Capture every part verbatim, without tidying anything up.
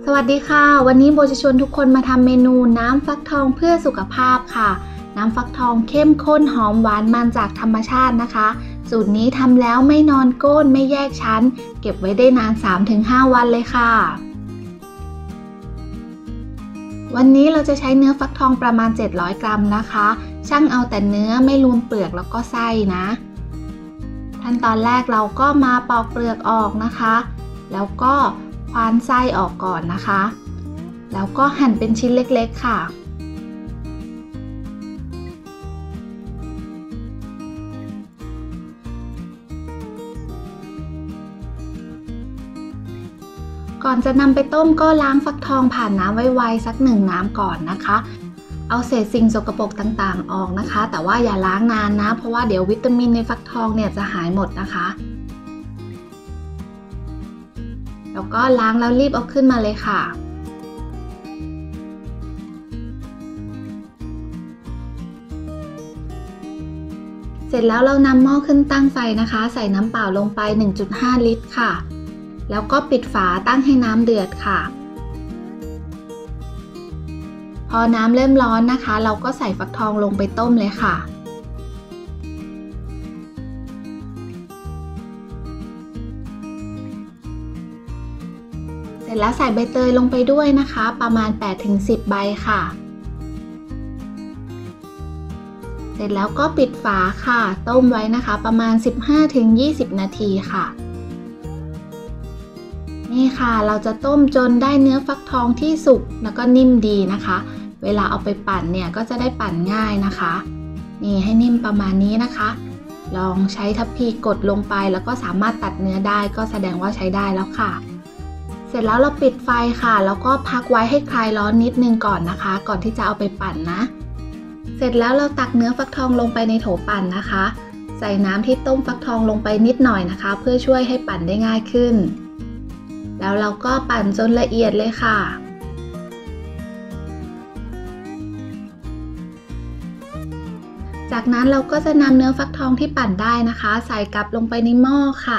สวัสดีค่ะวันนี้โบจะชวนทุกคนมาทำเมนูน้ำฟักทองเพื่อสุขภาพค่ะน้ำฟักทองเข้มข้นหอมหวานมันจากธรรมชาตินะคะสูตรนี้ทำแล้วไม่นอนก้นไม่แยกชั้นเก็บไว้ได้นาน สามถึงห้า วันเลยค่ะวันนี้เราจะใช้เนื้อฟักทองประมาณเจ็ดร้อยกรัมนะคะชั่งเอาแต่เนื้อไม่รวมเปลือกแล้วก็ไส้นะขั้นตอนแรกเราก็มาปอกเปลือกออกนะคะแล้วก็คว้านไส้ออกก่อนนะคะแล้วก็หั่นเป็นชิ้นเล็กๆค่ะก่อนจะนำไปต้มก็ล้างฟักทองผ่านน้ำไวๆสักหนึ่งน้ำก่อนนะคะเอาเศษสิ่งสกปรกต่างๆออกนะคะแต่ว่าอย่าล้างนานนะเพราะว่าเดี๋ยววิตามินในฟักทองเนี่ยจะหายหมดนะคะแล้วก็ล้างแล้วรีบเอาขึ้นมาเลยค่ะเสร็จแล้วเรานำหม้อขึ้นตั้งไฟนะคะใส่น้ำเปล่าลงไป หนึ่งจุดห้า ลิตรค่ะแล้วก็ปิดฝาตั้งให้น้ำเดือดค่ะพอน้ำเริ่มร้อนนะคะเราก็ใส่ฟักทองลงไปต้มเลยค่ะเสร็จแล้วใส่ใบเตยลงไปด้วยนะคะประมาณ แปดถึงสิบ ใบค่ะเสร็จแล้วก็ปิดฝาค่ะต้มไว้นะคะประมาณ สิบห้าถึงยี่สิบ นาทีค่ะนี่ค่ะเราจะต้มจนได้เนื้อฟักทองที่สุกแล้วก็นิ่มดีนะคะเวลาเอาไปปั่นเนี่ยก็จะได้ปั่นง่ายนะคะนี่ให้นิ่มประมาณนี้นะคะลองใช้ทัพพีกดลงไปแล้วก็สามารถตัดเนื้อได้ก็แสดงว่าใช้ได้แล้วค่ะเสร็จแล้วเราปิดไฟค่ะแล้วก็พักไว้ให้คลายร้อนนิดนึงก่อนนะคะก่อนที่จะเอาไปปั่นนะเสร็จแล้วเราตักเนื้อฟักทองลงไปในโถปั่นนะคะใส่น้ำที่ต้มฟักทองลงไปนิดหน่อยนะคะเพื่อช่วยให้ปั่นได้ง่ายขึ้นแล้วเราก็ปั่นจนละเอียดเลยค่ะจากนั้นเราก็จะนำเนื้อฟักทองที่ปั่นได้นะคะใส่กลับลงไปในหม้อค่ะ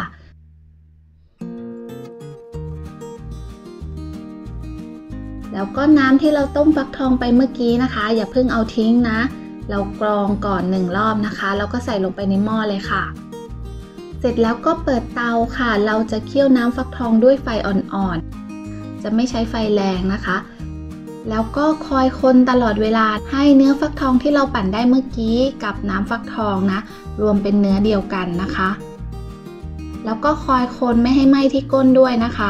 แล้วก็น้ำที่เราต้มฟักทองไปเมื่อกี้นะคะอย่าเพิ่งเอาทิ้งนะเรากรองก่อนหนึ่งรอบนะคะแล้วก็ใส่ลงไปในหม้อเลยค่ะเสร็จแล้วก็เปิดเตาค่ะเราจะเคี่ยวน้ำฟักทองด้วยไฟอ่อนๆจะไม่ใช้ไฟแรงนะคะแล้วก็คอยคนตลอดเวลาให้เนื้อฟักทองที่เราปั่นได้เมื่อกี้กับน้ำฟักทองนะรวมเป็นเนื้อเดียวกันนะคะแล้วก็คอยคนไม่ให้ไหม้ที่ก้นด้วยนะคะ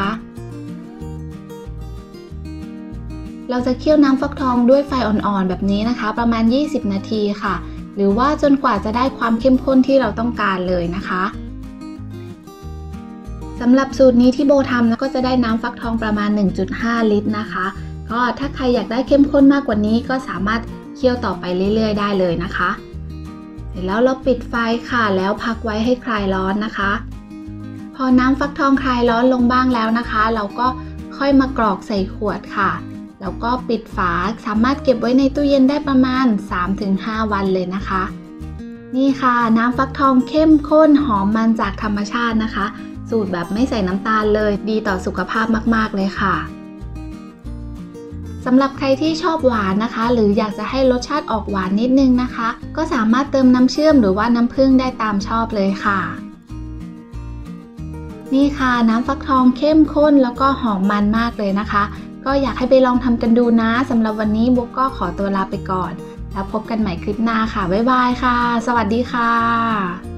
เราจะเคี่ยวน้ำฟักทองด้วยไฟอ่อนๆแบบนี้นะคะประมาณยี่สิบนาทีค่ะหรือว่าจนกว่าจะได้ความเข้มข้นที่เราต้องการเลยนะคะสำหรับสูตรนี้ที่โบทำนะก็จะได้น้ำฟักทองประมาณ หนึ่งจุดห้า ลิตรนะคะก็ถ้าใครอยากได้เข้มข้นมากกว่านี้ก็สามารถเคี่ยวต่อไปเรื่อยๆได้เลยนะคะเสร็จแล้วเราปิดไฟค่ะแล้วพักไว้ให้คลายร้อนนะคะพอน้ำฟักทองคลายร้อนลงบ้างแล้วนะคะเราก็ค่อยมากรอกใส่ขวดค่ะแล้วก็ปิดฝาสามารถเก็บไว้ในตู้เย็นได้ประมาณ สามถึงห้า วันเลยนะคะนี่ค่ะน้ำฟักทองเข้มข้นหอมมันจากธรรมชาตินะคะสูตรแบบไม่ใส่น้ำตาลเลยดีต่อสุขภาพมากๆเลยค่ะสำหรับใครที่ชอบหวานนะคะหรืออยากจะให้รสชาติออกหวานนิดนึงนะคะก็สามารถเติมน้ำเชื่อมหรือว่าน้ำผึ้งได้ตามชอบเลยค่ะนี่ค่ะน้ำฟักทองเข้มข้นแล้วก็หอมมันมากเลยนะคะก็อยากให้ไปลองทำกันดูนะสำหรับวันนี้บุ๊กก็ขอตัวลาไปก่อนแล้วพบกันใหม่คลิปหน้าค่ะบ๊ายบายค่ะสวัสดีค่ะ